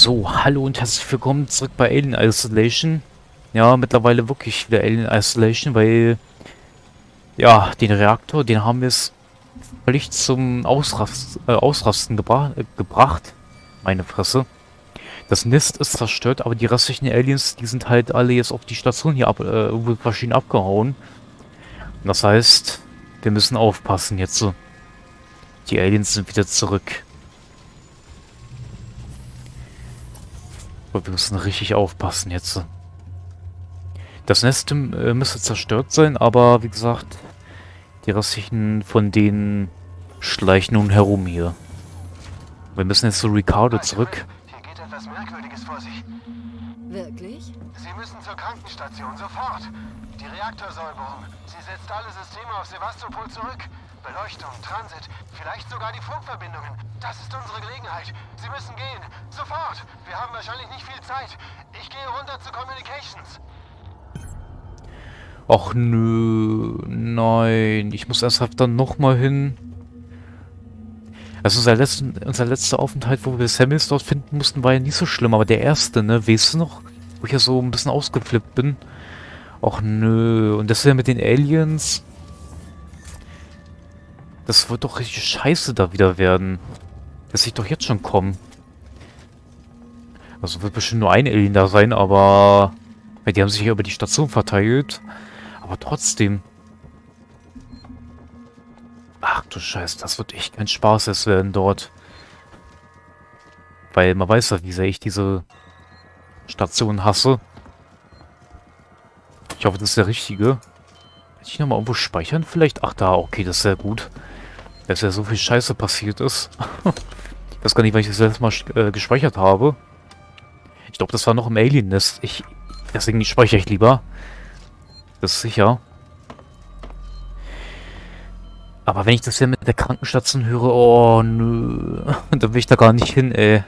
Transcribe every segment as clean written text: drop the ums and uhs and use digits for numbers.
So, hallo und herzlich willkommen zurück bei Alien Isolation. Ja, mittlerweile wirklich wieder Alien Isolation, weil, ja, den Reaktor, den haben wir es völlig zum Ausrasten gebracht. Meine Fresse. Das Nest ist zerstört, aber die restlichen Aliens, die sind halt alle jetzt auf die Station hier irgendwo verschieden abgehauen. Und das heißt, wir müssen aufpassen jetzt so. Die Aliens sind wieder zurück. Aber wir müssen richtig aufpassen jetzt. Das Nest müsste zerstört sein, aber wie gesagt, die restlichen von denen schleichen nun herum hier. Wir müssen jetzt zu Ricardo zurück. Hier geht etwas Merkwürdiges vor sich. Wirklich? Sie müssen zur Krankenstation, sofort. Die Reaktorsäuberung. Sie setzt alle Systeme auf Sevastopol zurück. Beleuchtung, Transit, vielleicht sogar die Funkverbindungen. Das ist unsere Gelegenheit. Sie müssen gehen. Sofort. Wir haben wahrscheinlich nicht viel Zeit. Ich gehe runter zu Communications. Ach nö, nein. Ich muss erst dann nochmal hin. Also unser letzter Aufenthalt, wo wir Samuels dort finden mussten, war ja nicht so schlimm. Aber der erste, ne, weißt du noch? Wo ich ja so ein bisschen ausgeflippt bin. Ach nö. Und das ja mit den Aliens. Das wird doch richtig scheiße da wieder werden. Das sieht doch jetzt schon kommen. Also wird bestimmt nur ein Alien da sein, aber... Ja, die haben sich ja über die Station verteilt. Aber trotzdem. Ach du Scheiße, das wird echt kein Spaß jetzt werden dort. Weil man weiß ja, wie sehr ich diese Station hasse. Ich hoffe, das ist der richtige. Kann ich nochmal irgendwo speichern vielleicht? Ach da, okay, das ist sehr gut. Dass ja so viel Scheiße passiert ist. Ich weiß gar nicht, weil ich das letzte Mal gespeichert habe. Ich glaube, das war noch im Alien-Nest. Deswegen speichere ich lieber. Das ist sicher. Aber wenn ich das ja mit der Krankenstation höre, oh nö. Dann will ich da gar nicht hin, ey.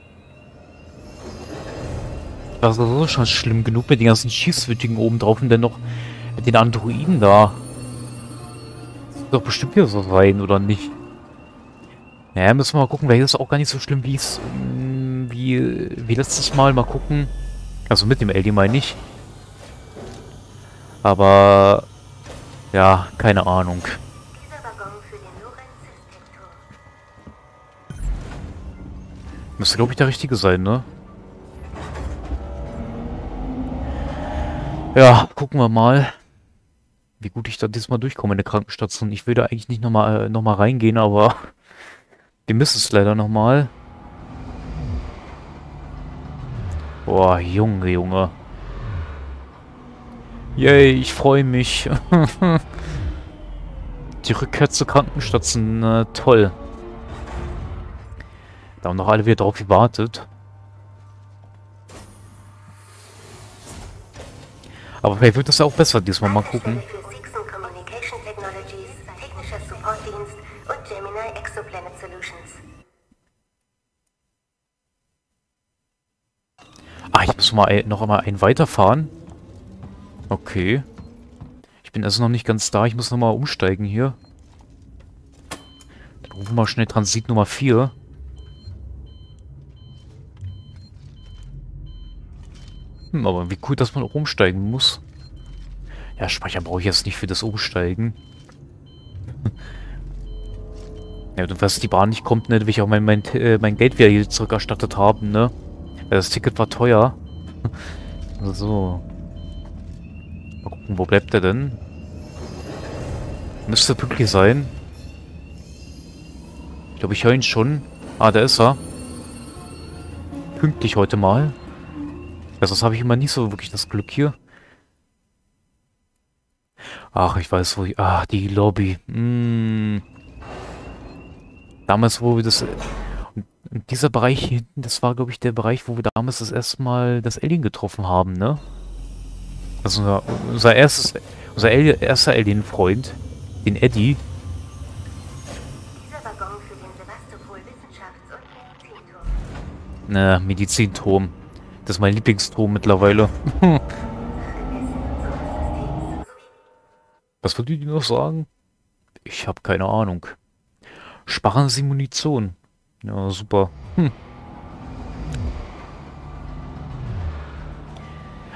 Das ist so schon schlimm genug mit den ganzen Schießwütigen oben drauf und dann noch mit den Androiden da. Das wird doch bestimmt wieder so sein, oder nicht? Naja, müssen wir mal gucken. Vielleicht ist es auch gar nicht so schlimm, wie letztes Mal. Mal gucken. Also mit dem Alien meine ich. Aber... ja, keine Ahnung. Müsste, glaube ich, der richtige sein, ne? Ja, gucken wir mal, wie gut ich da diesmal durchkomme in der Krankenstation. Ich will da eigentlich nicht nochmal reingehen, aber wir müssen es leider nochmal. Boah, Junge, Junge. Yay, ich freue mich. Die Rückkehr zur Krankenstation, toll. Da haben noch alle wieder drauf gewartet. Aber vielleicht wird das ja auch besser diesmal. Mal gucken. Ah, ich muss mal noch einmal einen weiterfahren. Okay. Ich bin also noch nicht ganz da. Ich muss noch mal umsteigen hier. Dann rufen wir mal schnell Transit Nummer 4. Aber wie cool, dass man auch umsteigen muss. Ja, Speicher brauche ich jetzt nicht für das Umsteigen. Ja, und was die Bahn nicht kommt, ne, will ich auch mein Geld wieder hier zurückerstattet haben, ne? Ja, das Ticket war teuer. So. Mal gucken, wo bleibt der denn? Müsste pünktlich sein. Ich glaube, ich höre ihn schon. Ah, da ist er. Pünktlich heute mal. Also das habe ich immer nicht so wirklich das Glück hier. Ach, ich weiß wo ich... Ah, die Lobby. Damals, wo wir das... Und dieser Bereich hier hinten, das war, glaube ich, der Bereich, wo wir damals das erste Mal das Alien getroffen haben, ne? Also unser erster Alien-Freund, den Eddie. Ne, Medizinturm. Das ist mein Lieblingsturm mittlerweile. Was wollt ihr noch sagen? Ich habe keine Ahnung. Sparen Sie Munition. Ja, super.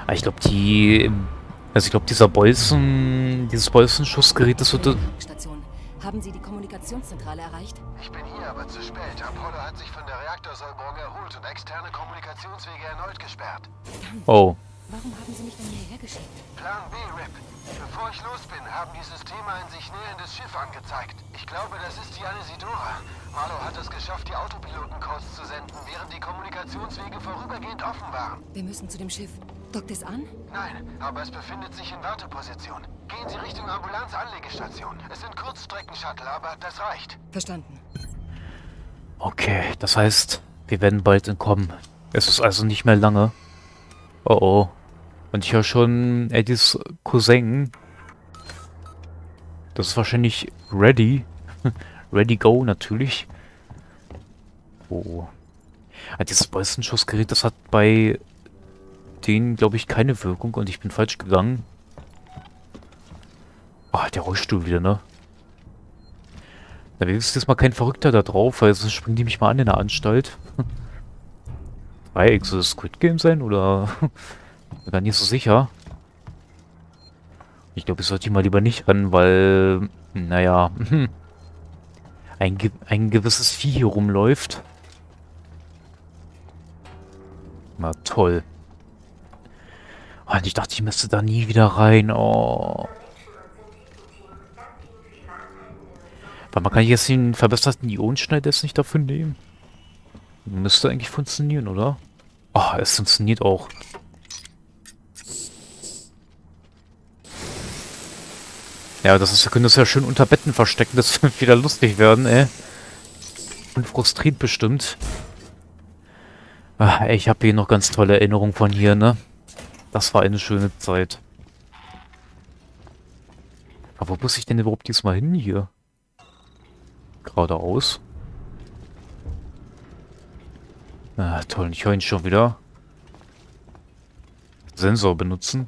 Aber ich glaube, also ich glaube, dieses Bolzenschussgerät, das wird... Station. Haben Sie die Kommunikationszentrale erreicht? Ich bin hier, aber zu spät. Apollo hat sich von der Reaktorsäuberung erholt und externe Kommunikationswege erneut gesperrt. Oh. Warum haben Sie mich denn hierher geschickt? Plan B, Rip. Bevor ich los bin, haben die Systeme ein sich näherndes Schiff angezeigt. Ich glaube, das ist die Anisidora. Marlow hat es geschafft, die Autopilotencodes zu senden, während die Kommunikationswege vorübergehend offen waren. Wir müssen zu dem Schiff. Dockt es an? Nein, aber es befindet sich in Warteposition. Gehen Sie Richtung Ambulanz-Anlegestation. Es sind Kurzstrecken-Shuttle, aber das reicht. Verstanden. Okay, das heißt, wir werden bald entkommen. Es ist also nicht mehr lange. Oh oh. Und ich höre schon Eddies Cousin. Das ist wahrscheinlich Ready. Ready Go natürlich. Oh. Dieses Bolzenschussgerät, das hat bei denen, glaube ich, keine Wirkung und ich bin falsch gegangen. Oh, der Rollstuhl wieder, ne? Da ist jetzt mal kein Verrückter da drauf, weil sonst springen die mich mal an in der Anstalt. Soll das Squid Game sein oder? Bin gar nicht so sicher. Ich glaube, ich sollte mal lieber nicht ran, weil, naja, ein gewisses Vieh hier rumläuft. Na toll. Und ich dachte, ich müsste da nie wieder rein. Oh. Weil man kann jetzt den verbesserten Ionenschneider jetzt nicht dafür nehmen. Müsste eigentlich funktionieren, oder? Oh, es funktioniert auch. Ja, wir können das ja schön unter Betten verstecken, das wird wieder lustig werden, ey. Und frustriert bestimmt. Ach, ey, ich habe hier noch ganz tolle Erinnerungen von hier, ne? Das war eine schöne Zeit. Aber wo muss ich denn überhaupt diesmal hin hier? Geradeaus. Ah, toll, ich höre ihn schon wieder. Sensor benutzen.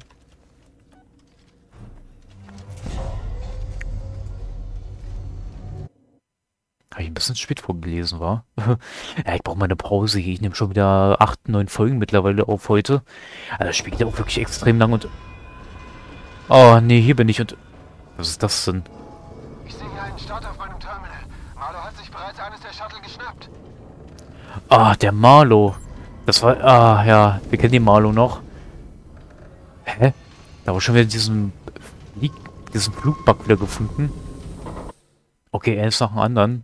Habe ich ein bisschen spät vorgelesen, war? Ja, ich brauche mal eine Pause hier. Ich nehme schon wieder 8, 9 Folgen mittlerweile auf heute. Also das Spiel geht auch wirklich extrem lang und... Oh, nee, hier bin ich und... Was ist das denn? Ich sehe hier einen Start auf meinem Terminal. Marlow hat sich bereits eines der Shuttle geschnappt. Ah, der Marlow. Das war... Ah, ja. Wir kennen den Marlow noch. Hä? Da war schon wieder diesen Flugbug wieder gefunden. Okay, er ist nach dem anderen.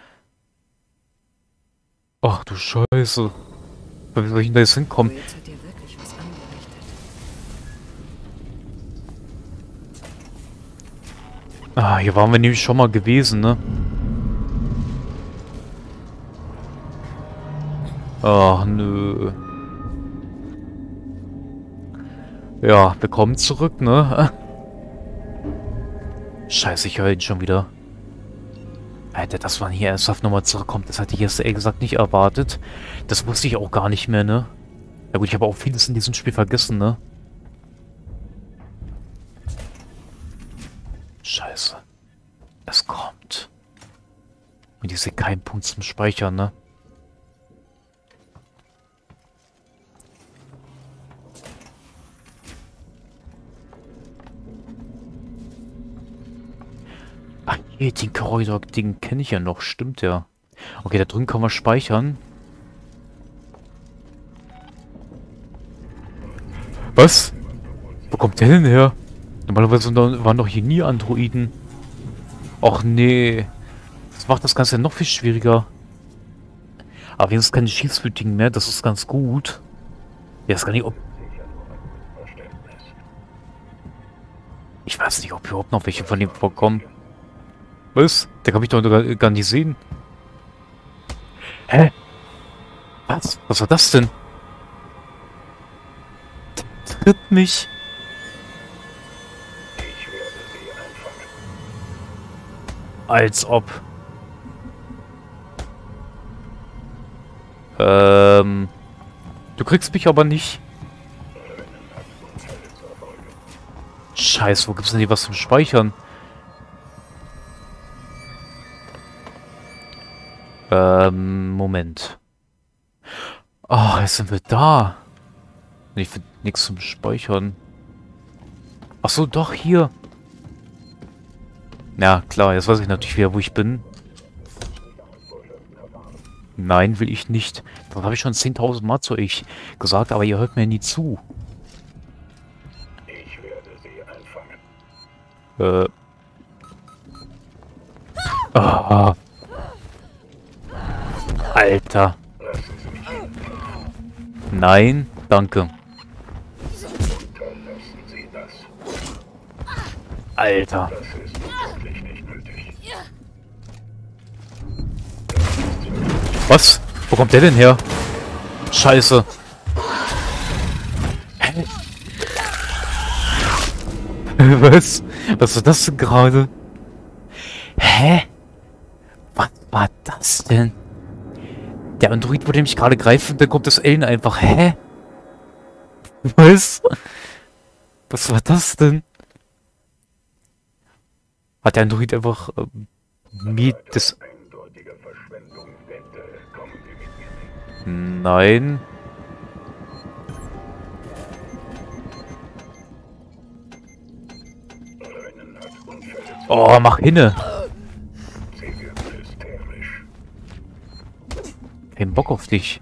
Ach du Scheiße. Wie soll ich denn da jetzt hinkommen? Jetzt hat dir wirklich was angerichtet. Ah, hier waren wir nämlich schon mal gewesen, ne? Ach, nö. Ja, wir kommen zurück, ne? Scheiße, ich höre ihn schon wieder. Alter, dass man hier ernsthaft nochmal zurückkommt, das hatte ich jetzt ehrlich gesagt nicht erwartet. Das wusste ich auch gar nicht mehr, ne? Ja gut, ich habe auch vieles in diesem Spiel vergessen, ne? Scheiße. Es kommt. Und ich sehe keinen Punkt zum Speichern, ne? Ach, hier, den Korridor, den kenne ich ja noch, stimmt ja. Okay, da drüben kann man speichern. Was? Wo kommt der denn her? Normalerweise waren doch hier nie Androiden. Och nee. Das macht das Ganze ja noch viel schwieriger. Aber wenigstens keine Schießwütigen mehr, das ist ganz gut. Ja, das kann ich... Ich weiß nicht, ob überhaupt noch welche von dem vorkommen. Was? Der kann mich doch gar nicht sehen. Hä? Was? Was war das denn? Der tritt mich. Als ob. Du kriegst mich aber nicht. Scheiße, wo gibt's denn hier was zum Speichern? Moment. Oh, jetzt sind wir da. Und ich finde nichts zum Speichern. Ach so, doch, hier. Ja, klar, jetzt weiß ich natürlich wieder, wo ich bin. Nein, will ich nicht. Das habe ich schon 10.000 Mal zu euch gesagt, aber ihr hört mir nie zu. Ich werde sie einfangen. Ah. Alter. Nein, danke. Alter. Was? Wo kommt der denn her? Scheiße. Hä? Was? Was war das denn gerade? Hä? Was war das denn? Der Android wollte mich gerade greifen und dann kommt das Alien einfach. Hä? Was? Was war das denn? Hat der Android einfach mir das... Nein. Oh, mach hinne. Kein Bock auf dich.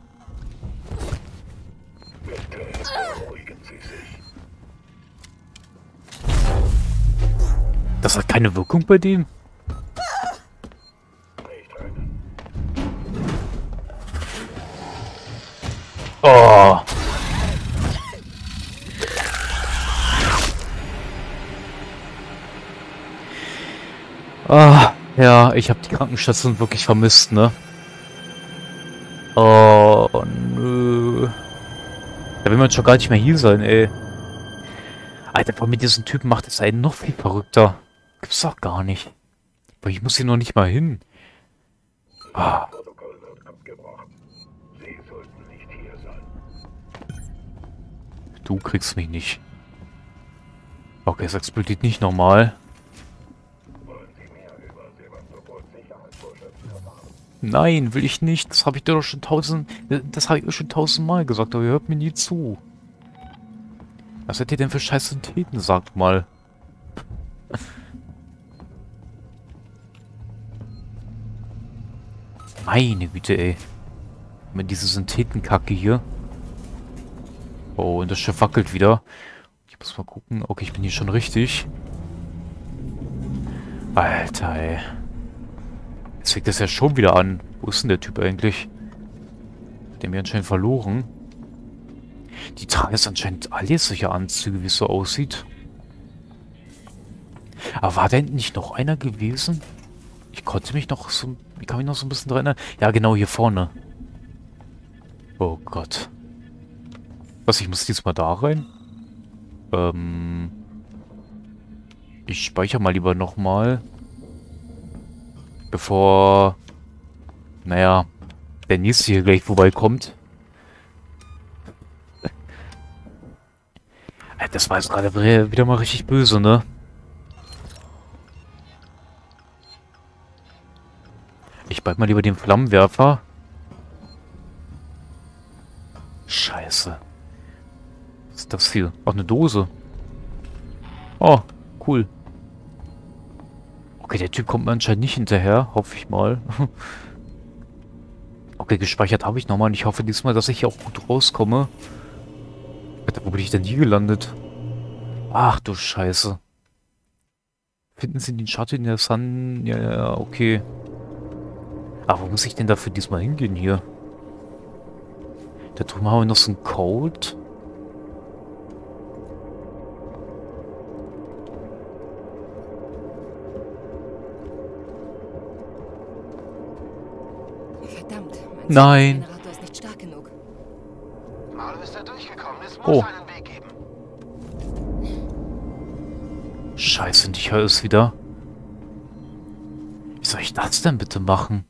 Das hat keine Wirkung bei dem? Oh. Ah, ja, ich habe die Krankenstation wirklich vermisst, ne? Oh, nö. Da will man schon gar nicht mehr hier sein, ey. Alter, vor mit diesen Typen macht es einen noch viel verrückter. Gibt's doch gar nicht. Aber ich muss hier noch nicht mal hin. Ah. Du kriegst mich nicht. Okay, es explodiert nicht normal. Nein, will ich nicht. Das habe ich dir doch schon tausendmal gesagt, aber ihr hört mir nie zu. Was seid ihr denn für scheiß Syntheten, sagt mal. Meine Güte, ey. Mit dieser Synthetenkacke hier. Oh, und das Schiff wackelt wieder. Ich muss mal gucken. Okay, ich bin hier schon richtig. Alter, ey. Jetzt fängt das ja schon wieder an. Wo ist denn der Typ eigentlich? Den wir anscheinend verloren. Die tragen jetzt anscheinend alle solche Anzüge, wie es so aussieht. Aber war da hinten nicht noch einer gewesen? Ich konnte mich noch so... Ich kann mich noch so ein bisschen dran erinnern. Ja, genau hier vorne. Oh Gott. Was, ich muss diesmal da rein? Ich speichere mal lieber nochmal. Bevor... Naja, der nächste hier gleich vorbeikommt. Das war jetzt gerade wieder mal richtig böse, ne? Ich beug mal lieber den Flammenwerfer. Scheiße. Was ist das hier? Auch eine Dose. Oh, cool. Okay, der Typ kommt mir anscheinend nicht hinterher. Hoffe ich mal. Okay, gespeichert habe ich nochmal. Und ich hoffe diesmal, dass ich hier auch gut rauskomme. Alter, wo bin ich denn hier gelandet? Ach du Scheiße. Finden Sie den Shuttle in der Sun? Ja, okay. Aber wo muss ich denn dafür diesmal hingehen hier? Da drüben haben wir noch so einen Code. Verdammt, Nein. Der Generator ist nicht stark genug. Marlo ist da durchgekommen. Es muss Oh. einen Weg geben. Scheiße, und ich höre es wieder. Wie soll ich das denn bitte machen?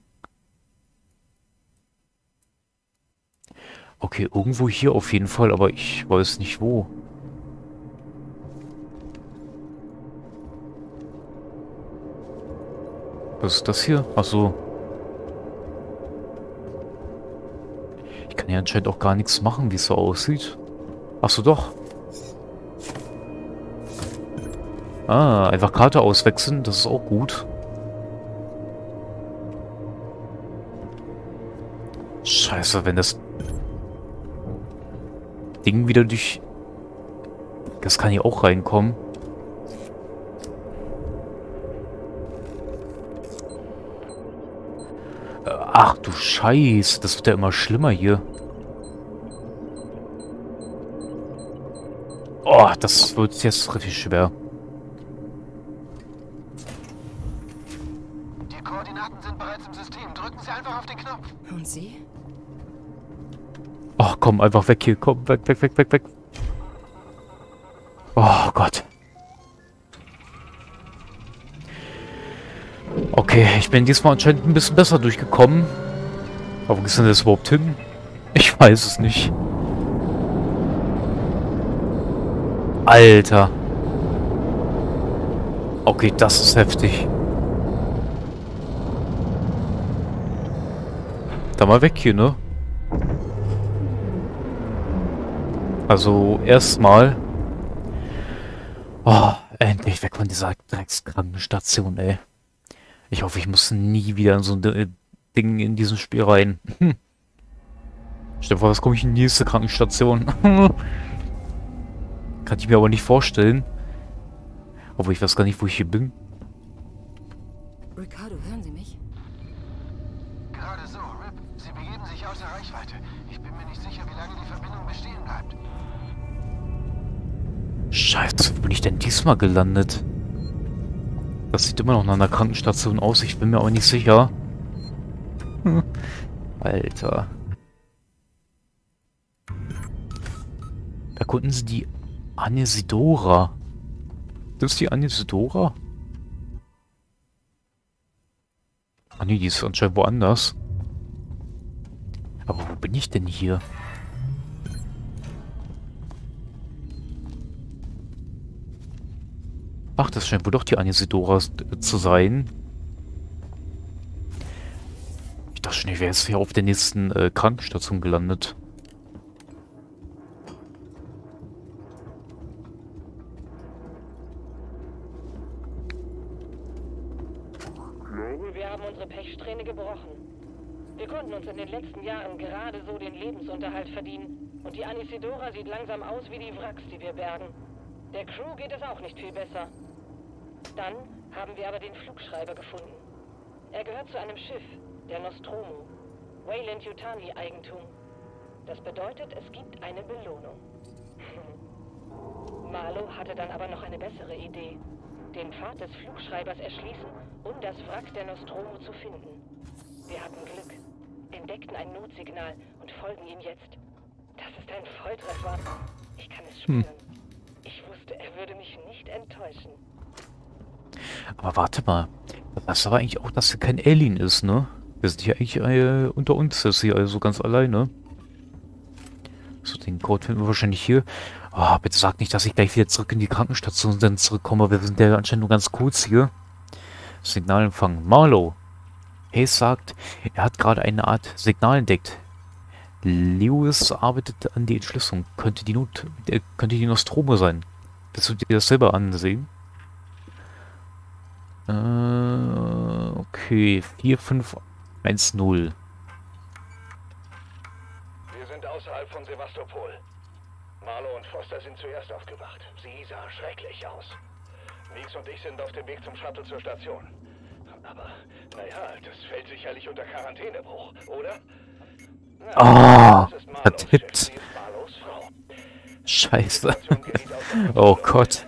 Okay, irgendwo hier auf jeden Fall, aber ich weiß nicht wo. Was ist das hier? Ach so. Ich kann ja anscheinend auch gar nichts machen, wie es so aussieht. Achso, doch. Ah, einfach Karte auswechseln, das ist auch gut. Scheiße, wenn das Ding wieder durch... Das kann hier auch reinkommen. Ach du Scheiße, das wird ja immer schlimmer hier. Oh, das wird jetzt richtig schwer. Die Koordinaten sind bereits im System. Drücken Sie einfach auf den Knopf. Und Sie? Oh, komm, einfach weg hier. Komm, weg, weg, weg, weg, weg. Oh Gott. Okay, ich bin diesmal anscheinend ein bisschen besser durchgekommen. Aber wo ist denn das überhaupt hin? Ich weiß es nicht. Alter. Okay, das ist heftig. Da mal weg hier, ne? Also, erstmal. Oh, endlich weg von dieser Dreckskrankenstation, ey. Ich hoffe, ich muss nie wieder in so ein Ding in diesem Spiel rein. Stell dir vor, was komme ich in die nächste Krankenstation? Kann ich mir aber nicht vorstellen. Obwohl ich weiß gar nicht, wo ich hier bin. Ricardo, hören Sie mich? Gerade so, Rip. Sie begeben sich außer Reichweite. Ich bin mir nicht sicher, wie lange die Verbindung bestehen bleibt. Scheiße, wo bin ich denn diesmal gelandet? Das sieht immer noch nach einer Krankenstation aus, ich bin mir aber nicht sicher. Alter. Erkunden Sie die Anesidora. Das ist die Anesidora? Ah nee, die ist anscheinend woanders. Aber wo bin ich denn hier? Ach, das scheint wohl doch die Anesidora zu sein. Ich dachte schon, ich wäre jetzt hier auf der nächsten Krankenstation gelandet. Wir haben unsere Pechsträhne gebrochen. Wir konnten uns in den letzten Jahren gerade so den Lebensunterhalt verdienen. Und die Anesidora sieht langsam aus wie die Wracks, die wir bergen. Der Crew geht es auch nicht viel besser. Dann haben wir aber den Flugschreiber gefunden. Er gehört zu einem Schiff, der Nostromo. Wayland Yutani Eigentum. Das bedeutet, es gibt eine Belohnung. Marlow hatte dann aber noch eine bessere Idee. Den Pfad des Flugschreibers erschließen, um das Wrack der Nostromo zu finden. Wir hatten Glück, entdeckten ein Notsignal und folgen ihm jetzt. Das ist ein Volltreffer. Ich kann es spüren. Ich wusste, er würde mich nicht enttäuschen. Aber warte mal. Das ist aber eigentlich auch, dass er kein Alien ist, ne? Wir sind hier eigentlich unter uns, das ist hier also ganz alleine. So, den Code finden wir wahrscheinlich hier. Oh, bitte sag nicht, dass ich gleich wieder zurück in die Krankenstation dann zurückkomme. Wir sind ja anscheinend nur ganz kurz hier. Signalempfang. Marlow. Hayes sagt, er hat gerade eine Art Signal entdeckt. Lewis arbeitet an die Entschlüsselung. Könnte die Nostromo sein. Willst du dir das selber ansehen? Okay. 4510. Wir sind außerhalb von Sevastopol. Marlow und Foster sind zuerst aufgewacht. Sie sah schrecklich aus. Meeks und ich sind auf dem Weg zum Shuttle zur Station. Aber, naja, das fällt sicherlich unter Quarantänebruch, oder? Ah, vertippt. Scheiße. Oh Gott.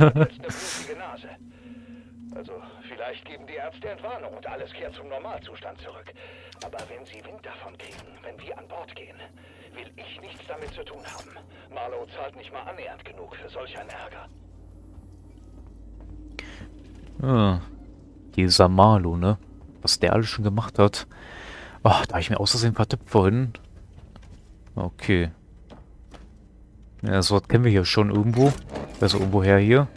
Also, vielleicht geben die Ärzte Entwarnung und alles kehrt zum Normalzustand zurück. Aber wenn sie Wind davon kriegen, wenn wir an Bord gehen, will ich nichts damit zu tun haben. Marlow zahlt nicht mal annähernd genug für solch einen Ärger. Ah, dieser Marlow, ne? Was der alles schon gemacht hat. Ach, da habe ich mir aus Versehen vertippt vorhin. Okay. Ja, das Wort kennen wir hier schon irgendwo. Also irgendwo her hier.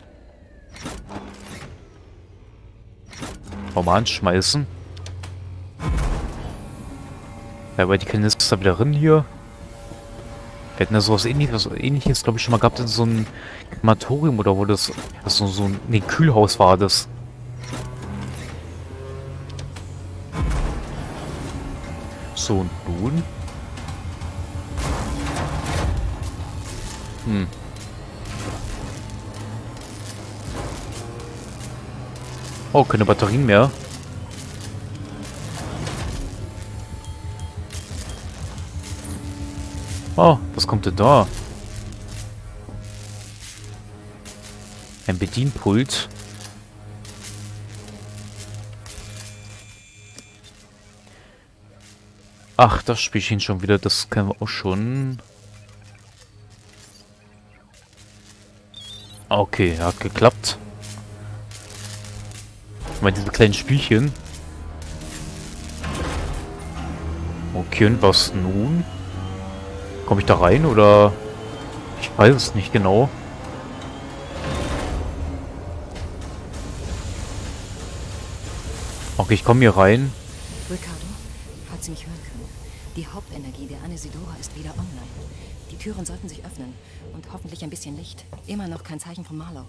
Mal anschmeißen. Ja, aber die Kanister wieder drin hier. Wir hatten ja sowas ähnliches, glaube ich, schon mal gehabt in so einem Krematorium oder wo das so ein Kühlhaus war das. So, und nun? Oh, keine Batterien mehr. Oh, was kommt denn da? Ein Bedienpult. Ach, das Spielchen schon wieder, das kennen wir auch schon. Okay, hat geklappt. Ich meine, diese kleinen Spielchen. Okay, und was nun? Komme ich da rein oder? Ich weiß es nicht genau. Okay, ich komme hier rein. Ricardo, falls Sie mich hören können. Die Hauptenergie der Anesidora ist wieder online. Die Türen sollten sich öffnen. Und hoffentlich ein bisschen Licht. Immer noch kein Zeichen von Marlow.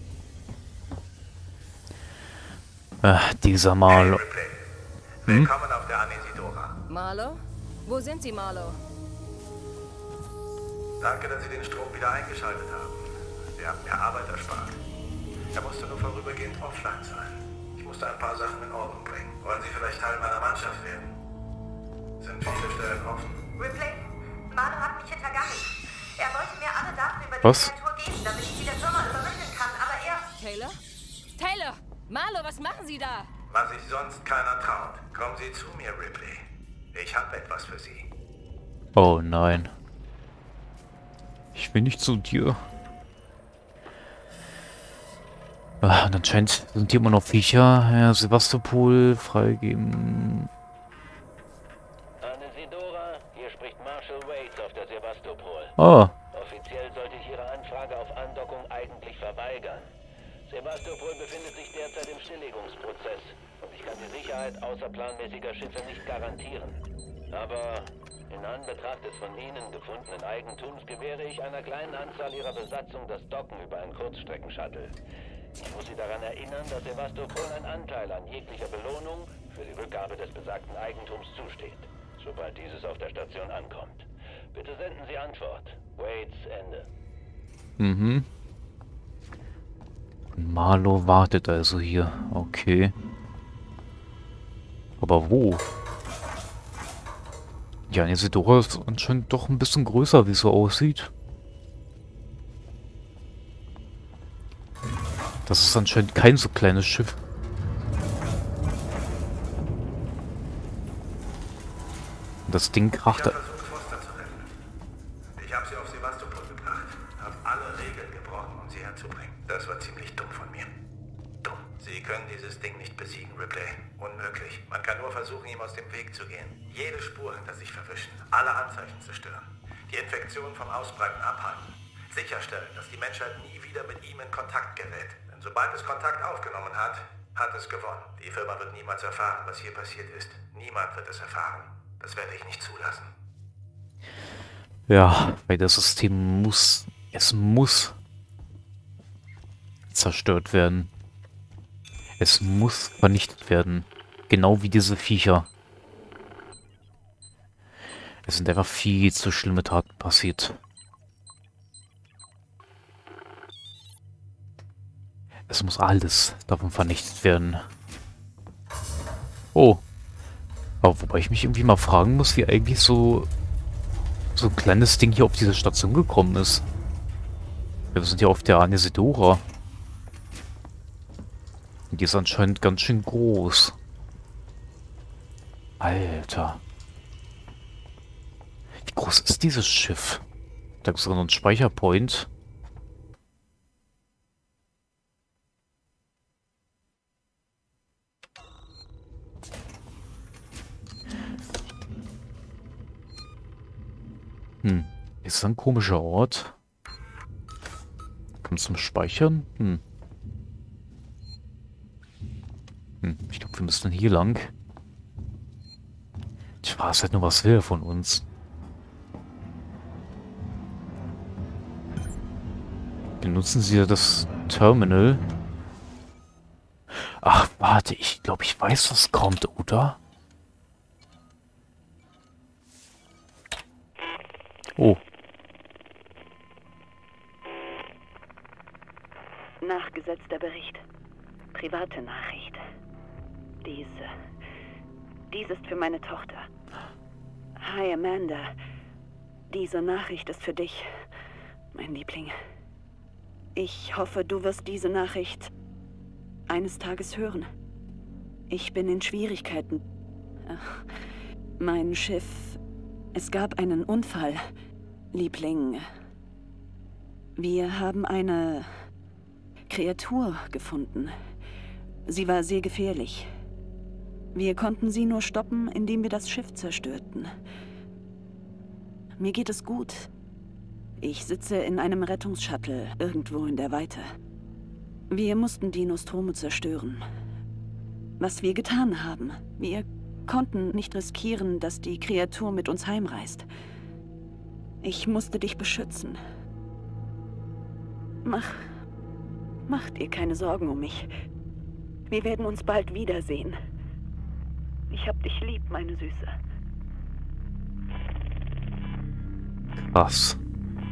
Dieser Marlow. Willkommen auf der Anesidora. Marlow? Wo sind Sie, Marlow? Danke, dass Sie den Strom wieder eingeschaltet haben. Sie haben mir Arbeit erspart. Er musste nur vorübergehend offline sein. Ich musste ein paar Sachen in Ordnung bringen. Wollen Sie vielleicht Teil meiner Mannschaft werden? Sind viele Stellen offen? Ripley, Marlow hat mich hintergangen. Er wollte mir alle Daten über die Was? Kreatur geben, damit ich sie der Firma übermitteln kann, aber er... Taylor? Taylor! Marlow, was machen Sie da? Was sich sonst keiner traut. Kommen Sie zu mir, Ripley. Ich habe etwas für Sie. Oh nein. Ich will nicht zu dir. Und anscheinend sind hier immer noch Viecher. Ja, Sevastopol freigeben. Anesidora, hier spricht Marshal Waits auf der Sevastopol. Oh. Offiziell sollte ich Ihre Anfrage auf Andockung eigentlich verweigern. Sevastopol befindet sich derzeit im Stilllegungsprozess und ich kann die Sicherheit außerplanmäßiger Schiffe nicht garantieren. Aber in Anbetracht des von Ihnen gefundenen Eigentums gewähre ich einer kleinen Anzahl Ihrer Besatzung das Docken über einen Kurzstreckenshuttle. Ich muss Sie daran erinnern, dass Sevastopol ein Anteil an jeglicher Belohnung für die Rückgabe des besagten Eigentums zusteht, sobald dieses auf der Station ankommt. Bitte senden Sie Antwort. Waits, Ende. Mhm. Marlow wartet also hier. Okay. Aber wo? Ja, Anesidora ist anscheinend doch ein bisschen größer, wie es so aussieht. Das ist anscheinend kein so kleines Schiff. Das Ding kracht. Versucht, Foster zu retten. Ich habe sie auf Sevastopol gebracht, habe alle Regeln gebrochen, um sie herzubringen. Das war ziemlich dumm von mir. Dumm. Sie können dieses Ding nicht besiegen, Ripley. Unmöglich. Man kann nur versuchen, ihm aus dem Weg zu gehen. Jede Spur hinter sich verwischen, alle Anzeichen zerstören, die Infektion vom Ausbreiten abhalten, sicherstellen, dass die Menschheit nie wieder mit ihm in Kontakt gerät. Denn sobald es Kontakt aufgenommen hat, hat es gewonnen. Die Firma wird niemals erfahren, was hier passiert ist. Niemand wird es erfahren. Das werde ich nicht zulassen. Ja, weil das System muss zerstört werden. Es muss vernichtet werden. Genau wie diese Viecher. Es sind einfach viel zu schlimme Taten passiert. Es muss alles davon vernichtet werden. Oh. Aber wobei ich mich irgendwie mal fragen muss, wie eigentlich so ein kleines Ding hier auf diese Station gekommen ist. Ja, wir sind ja auf der Anesidora. Und die ist anscheinend ganz schön groß. Alter. Wie groß ist dieses Schiff? Da gibt es sogar noch einen Speicherpoint. Ist das ein komischer Ort? Kommt zum Speichern? Ich glaube, wir müssen hier lang. Ich weiß halt nur, was will er von uns. Benutzen Sie das Terminal? Ach, warte, ich glaube, ich weiß, was kommt, oder? Oh. Nachgesetzter Bericht. Private Nachricht. Dies ist für meine Tochter. Hi, Amanda. Diese Nachricht ist für dich, mein Liebling. Ich hoffe, du wirst diese Nachricht eines Tages hören. Ich bin in Schwierigkeiten. Ach, mein Schiff... Es gab einen Unfall, Liebling. Wir haben eine Kreatur gefunden. Sie war sehr gefährlich. Wir konnten sie nur stoppen, indem wir das Schiff zerstörten. Mir geht es gut. Ich sitze in einem Rettungsshuttle irgendwo in der Weite. Wir mussten die Nostromo zerstören. Was wir getan haben, wir konnten nicht riskieren, dass die Kreatur mit uns heimreist. Ich musste dich beschützen. Mach dir keine Sorgen um mich. Wir werden uns bald wiedersehen. Ich hab dich lieb, meine Süße. Was?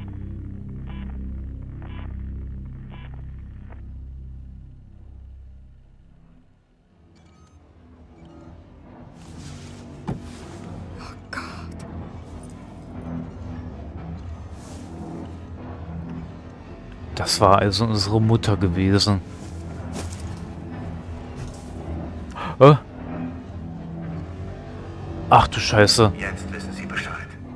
Das war also unsere Mutter gewesen. Ach du Scheiße. Jetzt wissen Sie Bescheid.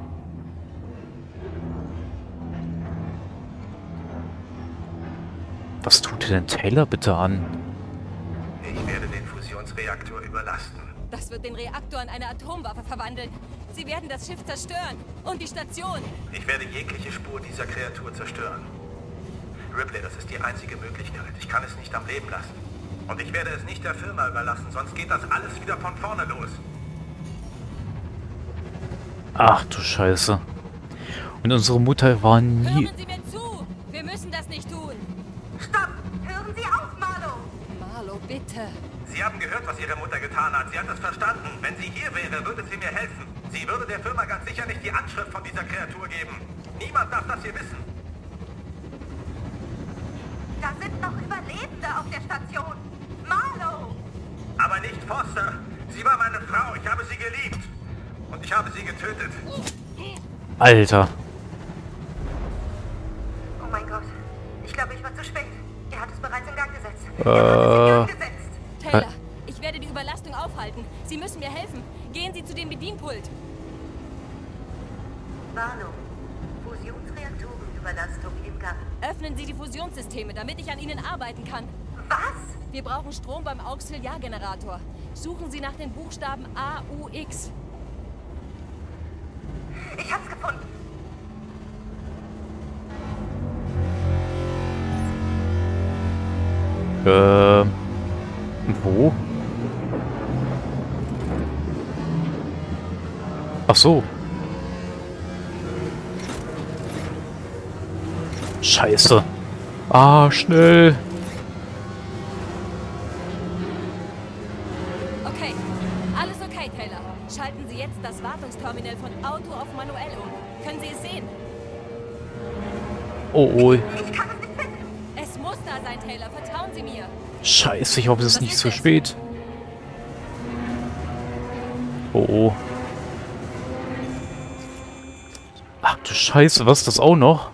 Was tut dir denn Taylor bitte an? Ich werde den Fusionsreaktor überlasten. Das wird den Reaktor in eine Atomwaffe verwandeln. Sie werden das Schiff zerstören. Und die Station. Ich werde jegliche Spur dieser Kreatur zerstören. Ripley, das ist die einzige Möglichkeit. Ich kann es nicht am Leben lassen. Und ich werde es nicht der Firma überlassen, sonst geht das alles wieder von vorne los. Ach du Scheiße. Und unsere Mutter war nie... Hören Sie mir zu! Wir müssen das nicht tun! Stopp! Hören Sie auf, Marlo! Marlo, bitte! Sie haben gehört, was Ihre Mutter getan hat. Sie hat es verstanden. Wenn sie hier wäre, würde sie mir helfen. Sie würde der Firma ganz sicher nicht die Anschrift von dieser Kreatur geben. Niemand darf das hier wissen. Da sind noch Überlebende auf der Station. Marlo! Aber nicht Foster. Sie war meine Frau. Ich habe sie geliebt. Und ich habe sie getötet. Alter. Oh mein Gott. Ich glaube, ich war zu spät. Er hat es bereits in Gang gesetzt. Er hat es in Gang gesetzt. Taylor, ich werde die Überlastung aufhalten. Sie müssen mir helfen. Gehen Sie zu dem Bedienpult. Warnung. Fusionsreaktorenüberlastung im Gang. Öffnen Sie die Fusionssysteme, damit ich an ihnen arbeiten kann. Was? Wir brauchen Strom beim Auxiliargenerator. Suchen Sie nach den Buchstaben AUX. Ich hab's gefunden. Wo? Ach so. Scheiße. Ah, schnell. Okay, alles okay, Taylor. Schalten Sie jetzt das Wartungsterminal von Auto auf manuell um. Können Sie es sehen? Oh, oh. Ich kann es nicht finden. Es muss da sein, Taylor. Vertrauen Sie mir. Scheiße, ich hoffe, es ist Was nicht ist zu es? spät. Oh, oh. Ach du Scheiße, was ist das auch noch?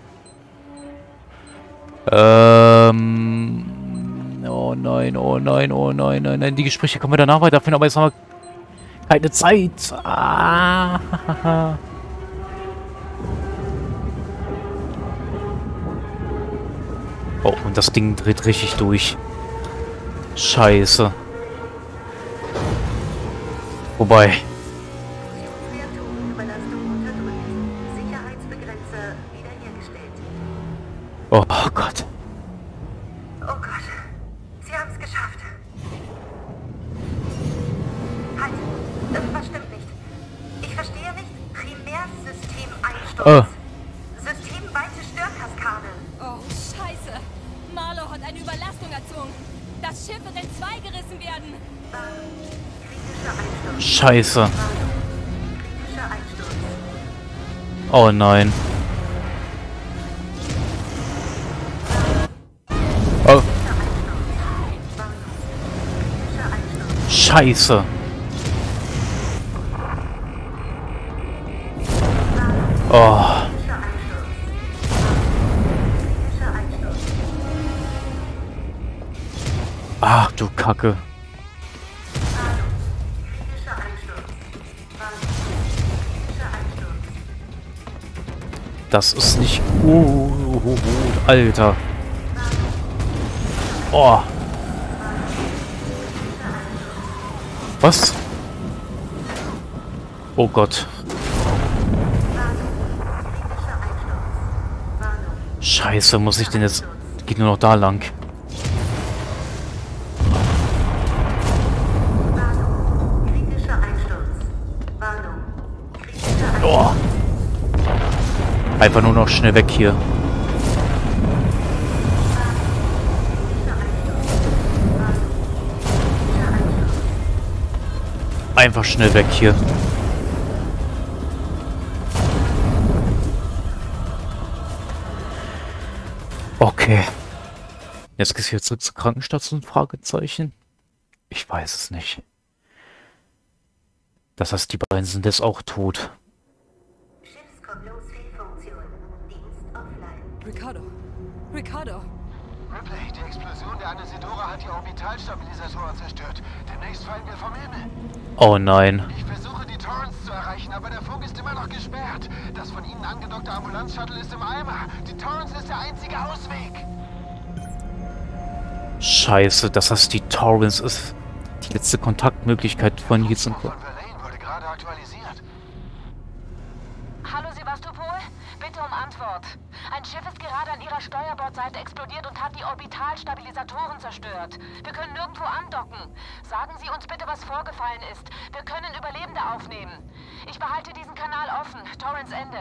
Oh nein, oh nein, oh nein, nein, nein. Die Gespräche können wir danach weiterführen, aber jetzt haben wir keine Zeit. Ah. Oh, und das Ding dreht richtig durch. Scheiße. Wobei. Fusionsreaktorenüberlastung unterdrückt. Sicherheitsbegrenzer wiederhergestellt. Oh Gott. Oh Gott. Sie haben es geschafft. Halt. Irgendwas stimmt nicht. Ich verstehe nicht. Primärsystem Einsturz. Systemweite Störkaskade. Oh, Scheiße. Scheiße. Oh nein. Oh. Scheiße. Oh. Ach du Kacke. Das ist nicht gut, Alter. Oh. Was? Oh Gott. Scheiße, muss ich denn jetzt... Geht nur noch da lang. Oh. Einfach nur noch schnell weg hier. Einfach schnell weg hier. Okay. Jetzt geht's hier zurück zur Krankenstation? Fragezeichen. Ich weiß es nicht. Das heißt, die beiden sind jetzt auch tot. Ricardo. Ricardo. Ripley, die Explosion der Anesidora hat die Orbitalstabilisatoren zerstört. Demnächst fallen wir vom Himmel. Oh nein. Ich versuche, die Torrens zu erreichen, aber der Funk ist immer noch gesperrt. Das von Ihnen angedockte Ambulanzshuttle ist im Eimer. Die Torrens ist der einzige Ausweg. Scheiße, das heißt, die Torrens ist die letzte Kontaktmöglichkeit von jetzt und... Von Verlaine wurde gerade aktualisiert. Hallo Sevastopol, bitte um Antwort. Ein Schiff ist gerade an ihrer Steuerbordseite explodiert und hat die Orbitalstabilisatoren zerstört. Wir können nirgendwo andocken. Sagen Sie uns bitte, was vorgefallen ist. Wir können Überlebende aufnehmen. Ich behalte diesen Kanal offen. Torrens Ende.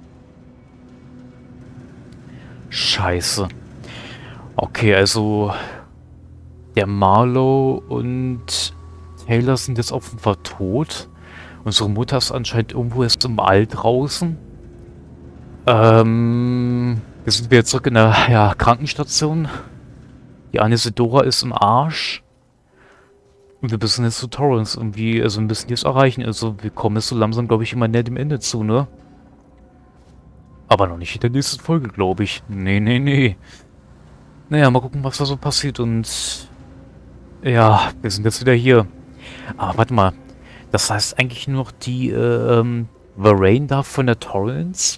Scheiße. Okay, also... Der Marlow und Taylor sind jetzt offenbar tot. Unsere Mutter ist anscheinend irgendwo erst im All draußen. Wir sind wieder zurück in der Krankenstation. Die Anesidora ist im Arsch. Und wir müssen jetzt zu Torrens irgendwie, also ein bisschen jetzt erreichen. Also wir kommen jetzt so langsam, glaube ich, immer näher dem Ende zu, ne? Aber noch nicht in der nächsten Folge, glaube ich. Nee. Naja, mal gucken, was da so passiert. Und ja, wir sind jetzt wieder hier. Aber warte mal. Das heißt eigentlich nur noch die Varane da von der Torrens.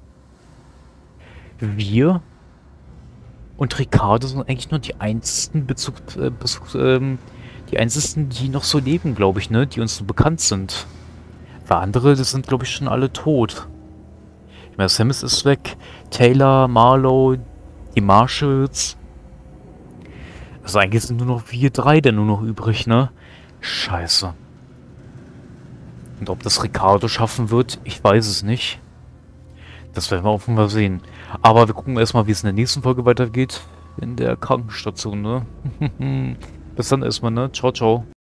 Wir und Ricardo sind eigentlich nur die einzigen die einzigen, die noch so leben, glaube ich, ne? Die uns so bekannt sind. Für andere, das sind, glaube ich, schon alle tot. Ich meine, Samus ist weg. Taylor, Marlow, die Marshalls. Also eigentlich sind nur noch wir drei denn nur noch übrig, ne? Scheiße. Und ob das Ricardo schaffen wird, ich weiß es nicht. Das werden wir offenbar sehen. Aber wir gucken erstmal, wie es in der nächsten Folge weitergeht. In der Krankenstation, ne? Bis dann erstmal, ne? Ciao, ciao.